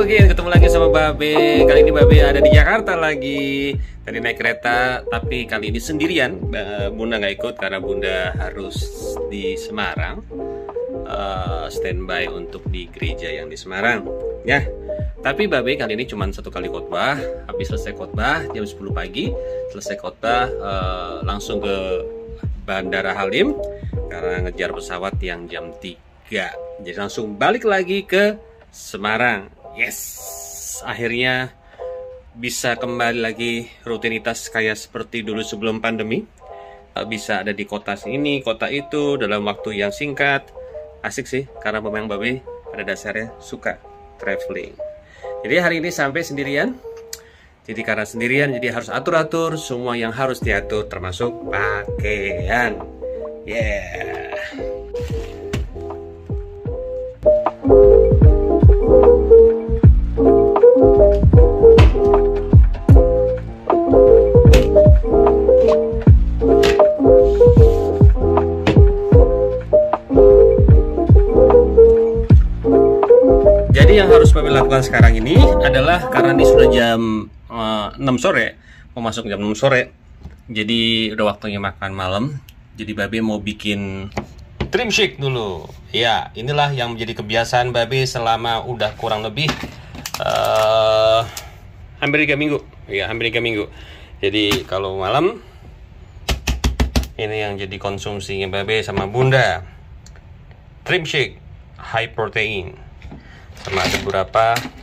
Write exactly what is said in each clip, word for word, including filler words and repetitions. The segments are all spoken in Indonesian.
again, ketemu lagi sama Babe. Kali ini Babe ada di Jakarta lagi. Tadi naik kereta, tapi kali ini sendirian. Bunda nggak ikut karena Bunda harus di Semarang, uh, standby untuk di gereja yang di Semarang. Ya, tapi Babe kali ini cuma satu kali khotbah. Habis selesai khotbah jam sepuluh pagi, selesai khotbah uh, langsung ke Bandara Halim karena ngejar pesawat yang jam tiga. Jadi langsung balik lagi ke Semarang. Yes, akhirnya bisa kembali lagi rutinitas kayak seperti dulu sebelum pandemi. Bisa ada di kota ini, kota itu dalam waktu yang singkat. Asik sih, karena memang Babe pada dasarnya suka traveling. Jadi hari ini sampai sendirian. Jadi karena sendirian, jadi harus atur-atur semua yang harus diatur, termasuk pakaian. Yeah. Jadi yang harus Babe lakukan sekarang ini adalah karena ini sudah jam uh, enam sore, mau masuk jam enam sore. Jadi udah waktunya makan malam. Jadi Babe mau bikin trim shake dulu. Ya, inilah yang menjadi kebiasaan Babe selama udah kurang lebih uh, hampir tiga minggu. Ya, hampir tiga minggu. Jadi kalau malam ini yang jadi konsumsinya Babe sama Bunda. Trim shake high protein. Sama ada beberapa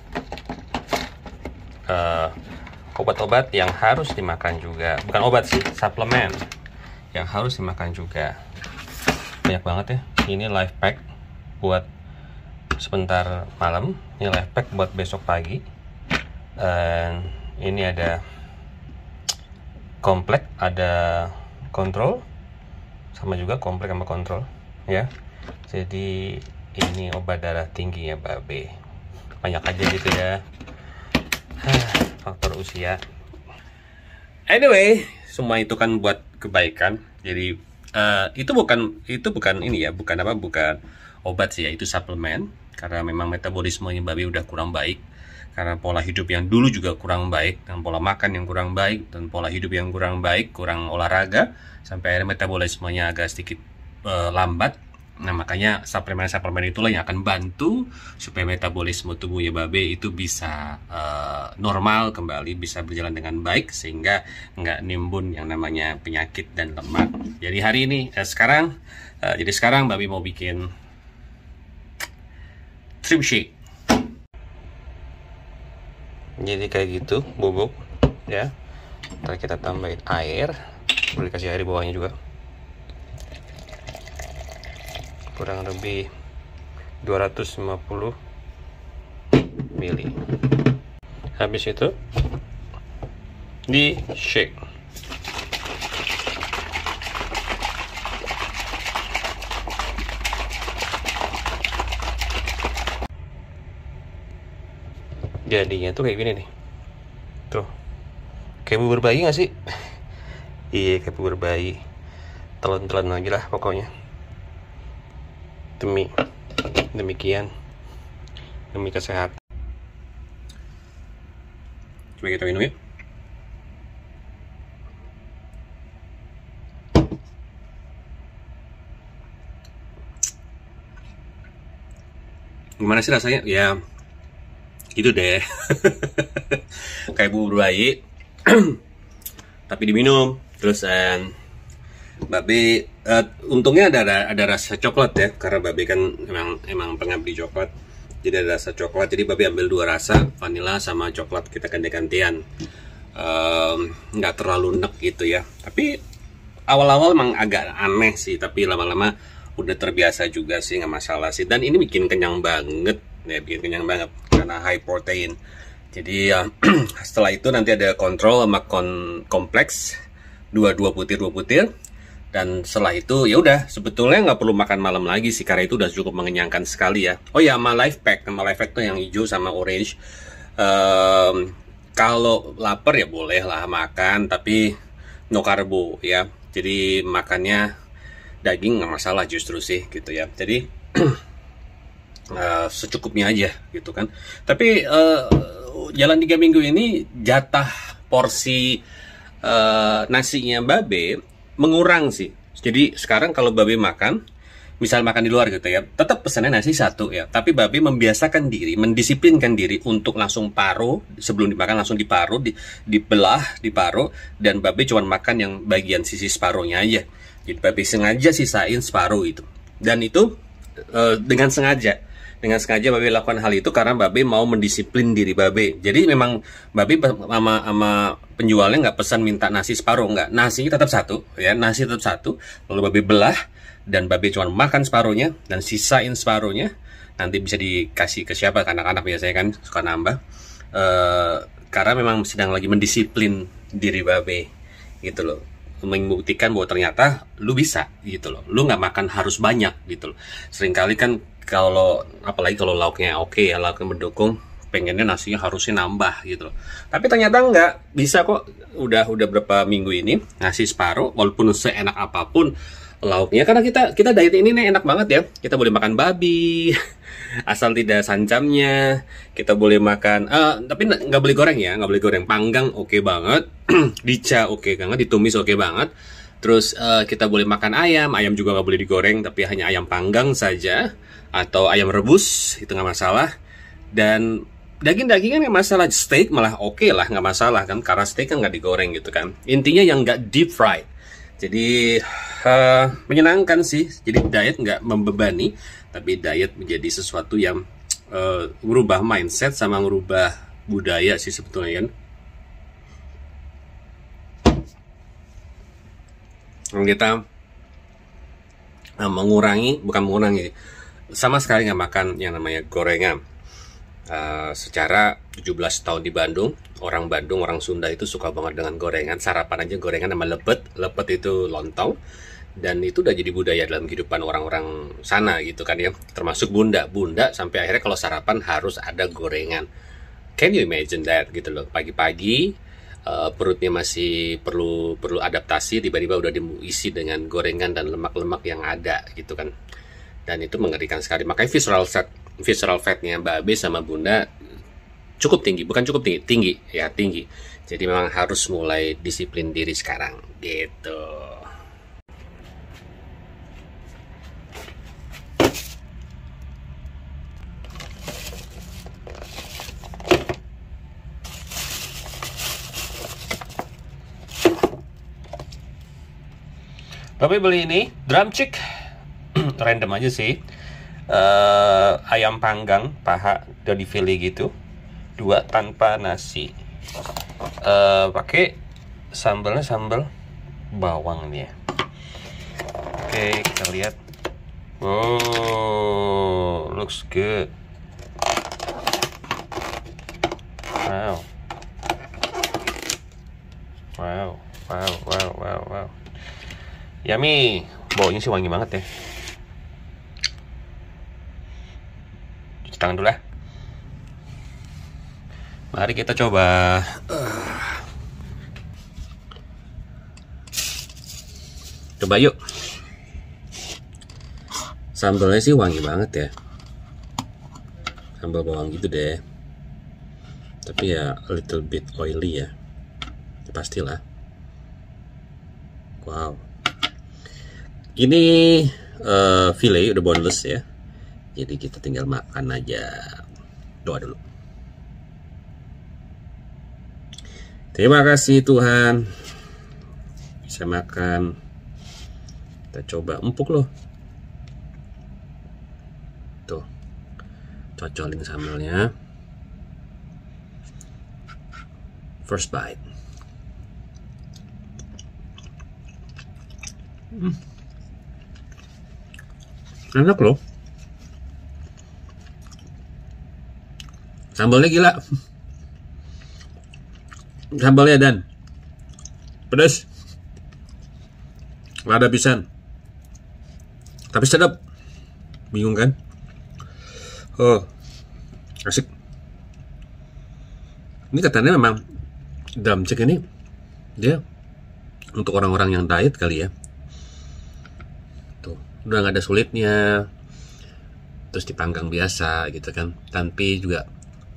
uh, obat-obat yang harus dimakan juga. Bukan obat sih, suplemen yang harus dimakan juga. Banyak banget ya. Ini life pack buat sebentar malam. Ini life pack buat besok pagi. Dan ini ada komplek, ada kontrol, sama juga komplek sama kontrol ya. Jadi ini obat darah tinggi ya Babe. Banyak aja gitu ya. Faktor usia. Anyway, semua itu kan buat kebaikan. Jadi uh, itu bukan itu bukan ini ya, bukan apa, bukan obat sih ya, itu suplemen. Karena memang metabolismenya Babe udah kurang baik. Karena pola hidup yang dulu juga kurang baik, dan pola makan yang kurang baik, dan pola hidup yang kurang baik, kurang olahraga, sampai akhirnya metabolismenya agak sedikit uh, lambat. Nah makanya suplemen-suplemen itulah yang akan bantu supaya metabolisme tubuhnya Babe itu bisa uh, normal kembali, bisa berjalan dengan baik sehingga nggak nimbun yang namanya penyakit dan lemak. Jadi hari ini eh, sekarang uh, jadi sekarang Babe mau bikin trim shake. Jadi kayak gitu bubuk ya. Ntar kita tambahin air, boleh kasih air di bawahnya juga. Kurang lebih dua ratus lima puluh mili. Habis itu di shake. Jadinya tuh kayak gini nih. Tuh. Kayak bubur bayi gak sih? Iya, kayak bubur bayi. Telan-telan lagi lah pokoknya. Demi demikian, demi kesehatan. Coba kita minum ya. Gimana sih rasanya? Ya gitu deh. Kayak bubur bayi tapi diminum. Terus um, Babe uh, untungnya ada, ada ada rasa coklat ya, karena Babe kan emang emang pengabdi coklat. Jadi ada rasa coklat. Jadi Babe ambil dua rasa, vanilla sama coklat, kita ganti-gantian. Nggak um, terlalu enek gitu ya. Tapi awal-awal emang agak aneh sih, tapi lama-lama udah terbiasa juga sih, nggak masalah sih. Dan ini bikin kenyang banget ya, bikin kenyang banget karena high protein. Jadi uh, setelah itu nanti ada kontrol sama kon kompleks, dua dua butir dua butir. Dan setelah itu ya udah, sebetulnya nggak perlu makan malam lagi sih, karena itu udah cukup mengenyangkan sekali ya. Oh ya, sama life pack, sama life pack tuh yang hijau sama orange. Um, kalau lapar ya boleh lah makan, tapi no karbo ya. Jadi makannya daging nggak masalah justru sih gitu ya. Jadi uh, secukupnya aja gitu kan. Tapi uh, jalan tiga minggu ini jatah porsi uh, nasinya Babe mengurang sih. Jadi sekarang kalau Babe makan, misal makan di luar gitu ya, tetap pesannya nasi satu ya. Tapi Babe membiasakan diri, mendisiplinkan diri untuk langsung paruh, sebelum dimakan langsung diparuh, di, dibelah, diparuh, dan Babe cuma makan yang bagian sisi separuhnya aja. Jadi Babe sengaja sisain separuh itu. Dan itu uh, dengan sengaja. Dengan sengaja Babe lakukan hal itu karena Babe mau mendisiplin diri Babe. Jadi memang Babe sama, sama penjualnya nggak pesan minta nasi separuh, nggak. Nasinya tetap satu, ya, nasi tetap satu. Lalu Babe belah, dan Babe cuma makan separuhnya, dan sisain separuhnya. Nanti bisa dikasih ke siapa? Ke anak-anak biasanya kan, suka nambah. E, karena memang sedang lagi mendisiplin diri Babe, gitu loh. Membuktikan bahwa ternyata lu bisa, gitu loh. Lu nggak makan harus banyak, gitu loh. Seringkali kan, kalau apalagi kalau lauknya oke ya, lauknya mendukung, pengennya nasinya harusnya nambah gitu loh. Tapi ternyata nggak bisa kok. Udah udah berapa minggu ini nasi separuh, walaupun seenak apapun lauknya, karena kita kita diet ini nih enak banget ya. Kita boleh makan babi asal tidak sancamnya. Kita boleh makan, uh, tapi nggak boleh goreng ya, nggak boleh goreng. Panggang oke okay banget, dica oke okay banget, ditumis oke okay banget. Terus uh, kita boleh makan ayam, ayam juga nggak boleh digoreng, tapi hanya ayam panggang saja, atau ayam rebus, itu nggak masalah. Dan daging-dagingan nggak masalah, steak malah oke okay lah, nggak masalah kan, karena steak kan nggak digoreng gitu kan. Intinya yang nggak deep fried. Jadi uh, menyenangkan sih. Jadi diet nggak membebani, tapi diet menjadi sesuatu yang uh, merubah mindset sama merubah budaya sih sebetulnya kan. Kita uh, mengurangi, bukan mengurangi, sama sekali nggak makan yang namanya gorengan. Uh, secara tujuh belas tahun di Bandung, orang Bandung, orang Sunda itu suka banget dengan gorengan. Sarapan aja gorengan sama lepet, lepet itu lontong. Dan itu udah jadi budaya dalam kehidupan orang-orang sana gitu kan ya. Termasuk bunda, bunda sampai akhirnya kalau sarapan harus ada gorengan. Can you imagine that gitu loh, pagi-pagi Uh, perutnya masih perlu perlu adaptasi, tiba-tiba udah diisi dengan gorengan dan lemak-lemak yang ada gitu kan. Dan itu mengerikan sekali. Makanya visceral fat, visceral fatnya Babe sama Bunda cukup tinggi, bukan cukup tinggi, tinggi ya, tinggi. Jadi memang harus mulai disiplin diri sekarang gitu. Babe beli ini drumstick, random aja sih, uh, ayam panggang paha udah di file gitu, dua tanpa nasi, uh, pakai sambalnya sambal bawang nih ya. Oke, kita lihat. Oh, looks good. Wow, wow, wow, wow, wow, wow. Yummy, baunya sih wangi banget ya. Cuci tangan dulu lah. Mari kita coba. Uh. Coba yuk. Sambalnya sih wangi banget ya. Sambal bawang gitu deh. Tapi ya a little bit oily ya. Pastilah. Wow. Ini uh, file udah boneless ya. Jadi kita tinggal makan aja. Doa dulu. Terima kasih Tuhan. Bisa makan. Kita coba empuk loh. Tuh. Cocolin sambalnya. First bite. Hmm. Enak loh. Sambalnya gila. Sambalnya dan pedas. Lada pisan. Tapi sedap. Bingung kan? Oh, asik. Ini katanya memang drumstick ini dia untuk orang-orang yang diet kali ya. Udah nggak ada sulitnya, terus dipanggang biasa gitu kan, tapi juga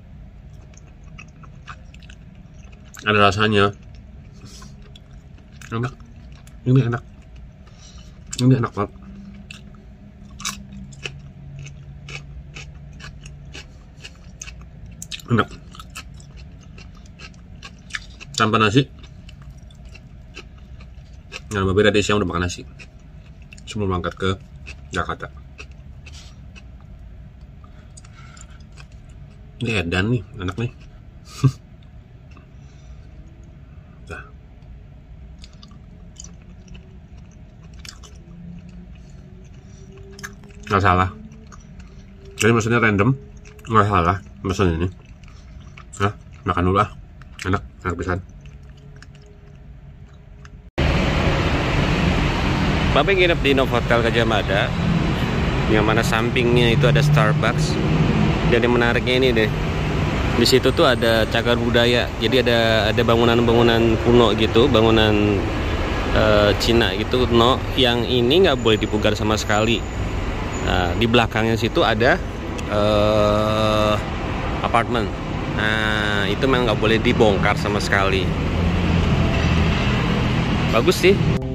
ada rasanya. Enak, ini enak, ini enak banget. Enak tanpa nasi. Nah, Babe tadi siang udah makan nasi sebelum berangkat ke Jakarta. Ini edan nih, enak nih. Nah. Nggak salah. Jadi maksudnya random, nggak salah pesan ini. Nah, makan dulu ah, enak, enak pisan. Babe nginep di Novotel Gajah Mada, yang mana sampingnya itu ada Starbucks. Dan yang menariknya ini deh, di situ tuh ada cagar budaya. Jadi ada ada bangunan-bangunan kuno gitu, bangunan uh, Cina gitu kuno, yang ini nggak boleh dipugar sama sekali. Nah, di belakangnya situ ada uh, apartemen. Nah, itu memang nggak boleh dibongkar sama sekali. Bagus sih.